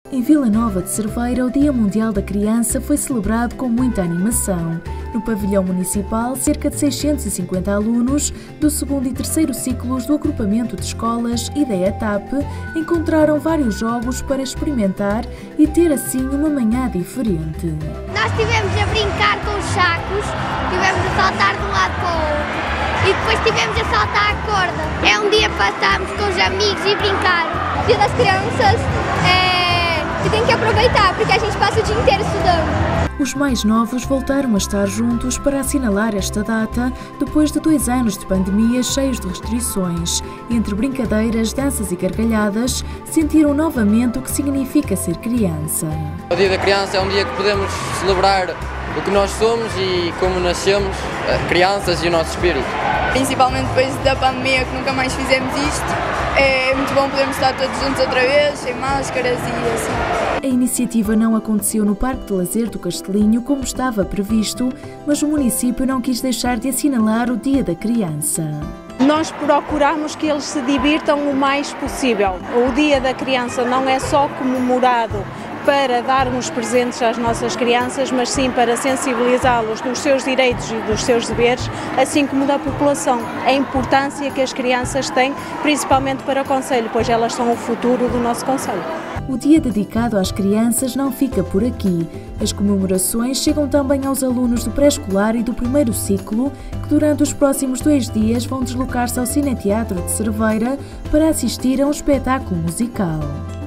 Em Vila Nova de Cerveira, o Dia Mundial da Criança foi celebrado com muita animação. No pavilhão municipal, cerca de 650 alunos do 2º e 3º ciclos do agrupamento de escolas IDEA-TAP encontraram vários jogos para experimentar e ter assim uma manhã diferente. Nós estivemos a brincar com os sacos, estivemos a saltar de um lado para o outro e depois estivemos a saltar a corda. É um dia para estarmos com os amigos e brincar. O Dia das Crianças que tem que aproveitar, porque a gente passa o dia inteiro estudando. Os mais novos voltaram a estar juntos para assinalar esta data depois de 2 anos de pandemia cheios de restrições. Entre brincadeiras, danças e gargalhadas, sentiram novamente o que significa ser criança. O Dia da Criança é um dia que podemos celebrar o que nós somos e como nascemos, crianças e o nosso espírito. Principalmente depois da pandemia, que nunca mais fizemos isto. É muito bom podermos estar todos juntos outra vez, sem máscaras e assim. A iniciativa não aconteceu no Parque de Lazer do Castelinho como estava previsto, mas o município não quis deixar de assinalar o Dia da Criança. Nós procuramos que eles se divirtam o mais possível. O Dia da Criança não é só comemorado para darmos presentes às nossas crianças, mas sim para sensibilizá-los dos seus direitos e dos seus deveres, assim como da população. A importância que as crianças têm, principalmente para o concelho, pois elas são o futuro do nosso concelho. O dia dedicado às crianças não fica por aqui. As comemorações chegam também aos alunos do pré-escolar e do 1º ciclo, que durante os próximos 2 dias vão deslocar-se ao Cineteatro de Cerveira para assistir a um espetáculo musical.